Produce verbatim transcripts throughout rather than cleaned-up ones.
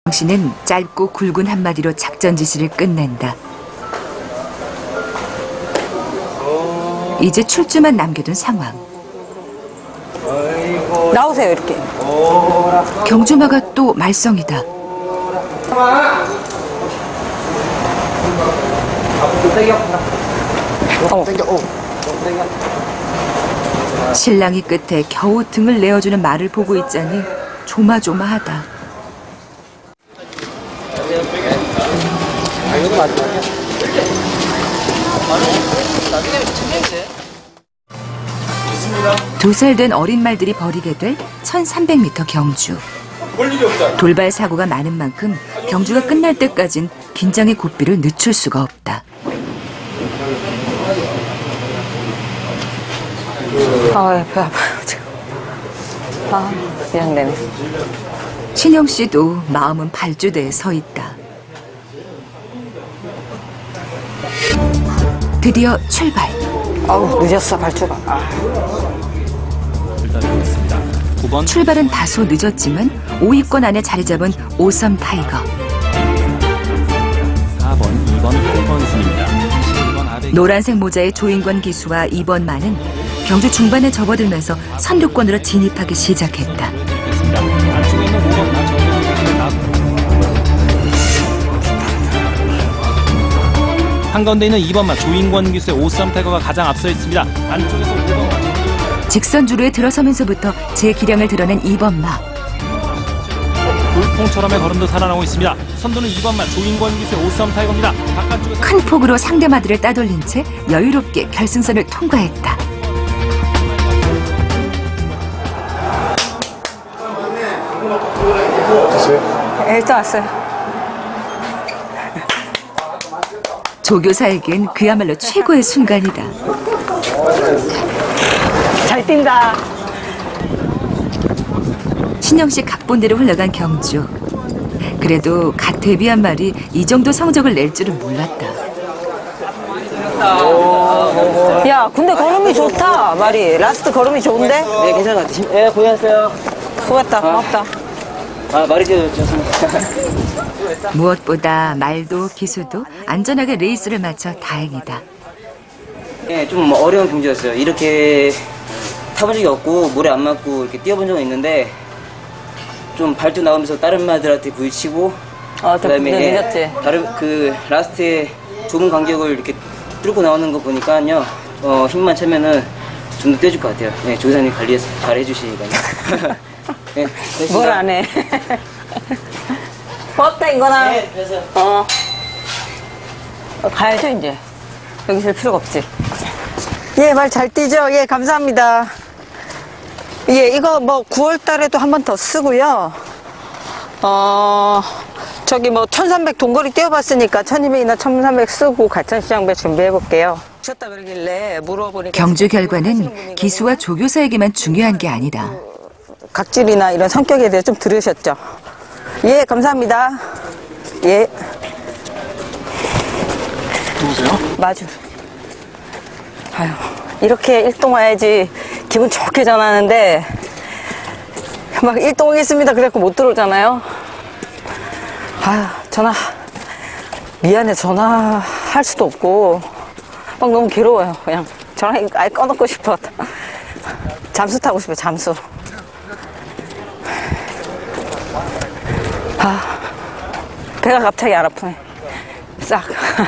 씨는 짧고 굵은 한마디로 작전 지시를 끝낸다. 이제 출주만 남겨둔 상황. 나오세요, 이렇게. 경주마가 또 말썽이다. 신랑이 끝에 겨우 등을 내어주는 말을 보고 있자니 조마조마하다. 두 살 된 어린 말들이 벌이게 될 천삼백 미터 경주. 돌발 사고가 많은 만큼 경주가 끝날 때까진 긴장의 고삐를 늦출 수가 없다. 아, 배 아파요, 지금. 아, 긴장되네. 신영 씨도 마음은 발주대에 서 있다. 드디어 출발. 아우, 늦었어, 발주가. 아. 출발은 다소 늦었지만 오 위권 안에 자리 잡은 오섬 타이거. 사 번, 이 번, 팔 번 순입니다. 노란색 모자의 조인권 기수와 이 번 마는 경주 중반에 접어들면서 선두권으로 진입하기 시작했다. 한가운데 있는 이 번 마 조인권 기수의 오섬 타이거가 가장 앞서 있습니다. 안쪽에서 오 번 마 직선주로에 들어서면서부터 제 기량을 드러낸 이 번 마. 돌풍처럼의 걸음도 살아나고 있습니다. 선두는 이 번 마 조인권 기수의 오섬 타이거입니다. 바깥쪽에서 큰 폭으로 상대마들을 따돌린 채 여유롭게 결승선을 통과했다. 됐어요? 일단 왔어요. 조교사에겐 그야말로 최고의 순간이다. 잘 뛴다. 신영 씨 각본대로 흘러간 경주. 그래도 갓 데뷔한 말이 이 정도 성적을 낼 줄은 몰랐다. 야, 근데 걸음이 좋다, 말이. 라스트 걸음이 좋은데? 네, 괜찮은 것 같아요. 예, 고생하셨어요. 수고했다, 고맙다. 아, 말이 좋습니다. 무엇보다 말도 기수도 안전하게 레이스를 마쳐 다행이다. 예, 좀 어려운 경주였어요. 이렇게 타본 적이 없고 모래 안 맞고 이렇게 뛰어본 적은 있는데 좀 발주 나오면서 다른 말들한테 부딪히고 아, 그다음에 네, 예, 늦었지. 다른 그 라스트에 좁은 간격을 이렇게 뚫고 나오는 거 보니까요, 어, 힘만 차면은 좀 더 뛰어줄 것 같아요. 예, 조교사님 관리 잘 해주시니까요. 예, 뭘 안 해. 고맙다, 인거나. 네, 그래서 어. 어. 가야죠, 이제. 여기 있을 필요가 없지. 예, 말 잘 뛰죠? 예, 감사합니다. 예, 이거 뭐 구월 달에도 한 번 더 쓰고요. 어, 저기 뭐 천삼백 동거리 뛰어봤으니까 천이백이나 천삼백 쓰고 가천시장배 준비해볼게요. 오셨다 그러길래 물어보니까. 경주 결과는 기수와 조교사에게만 중요한 게 아니다. 각질이나 이런 성격에 대해 좀 들으셨죠? 예, 감사합니다. 예. 누구세요? 마주. 아유, 이렇게 일동 와야지 기분 좋게 전화하는데 막 일동 오겠습니다 그래갖고 못 들어오잖아요. 아유, 전화 미안해, 전화할 수도 없고 막 너무 괴로워요. 그냥 전화 아예 꺼놓고 싶어. 잠수 타고 싶어, 잠수. 아, 배가 갑자기 안 아프네. 싹.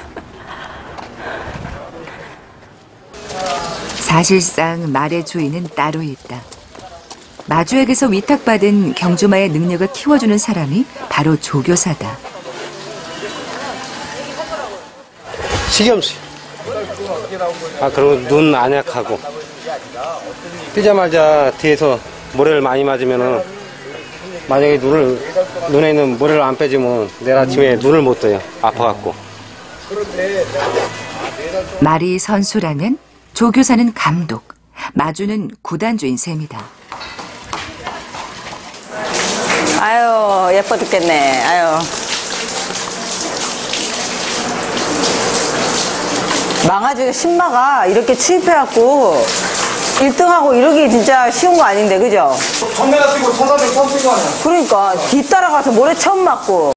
사실상 말의 주인은 따로 있다. 마주에게서 위탁받은 경주마의 능력을 키워주는 사람이 바로 조교사다. 시겸씨. 아, 그리고 눈 안약하고. 뛰자마자 뒤에서 모래를 많이 맞으면은, 만약에 눈을, 눈에 있는 모래를 안 빼주면 내일 아침에 눈을 못 떠요. 아파갖고. 말이 선수라면 조교사는 감독, 마주는 구단주인 셈이다. 아유, 예뻐 죽겠네. 아유. 망아지가 신마가 이렇게 취입해갖고 일 등하고 이러기 진짜 쉬운 거 아닌데, 그죠? 정면에 뛰고 천사백 처음 뛴거 아니야? 그러니까 뒤따라가서 모래 처음 맞고